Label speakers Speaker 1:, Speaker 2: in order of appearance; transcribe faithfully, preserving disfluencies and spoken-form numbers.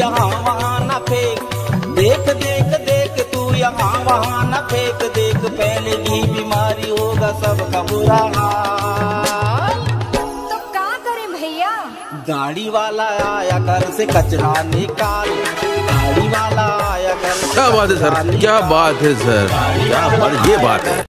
Speaker 1: यहाँ वहाँ न फेंक, देख देख देख तू यहाँ वहाँ न फेंक, देख फैलेगी बीमारी होगा सबका बुरा हाल।
Speaker 2: तो क्या करें भैया?
Speaker 1: गाड़ी वाला आया घर से कचरा निकाल, गाड़ी वाला आया घर से
Speaker 3: क्या बात है सर, क्या बात है सर, क्या बात, ये बात है।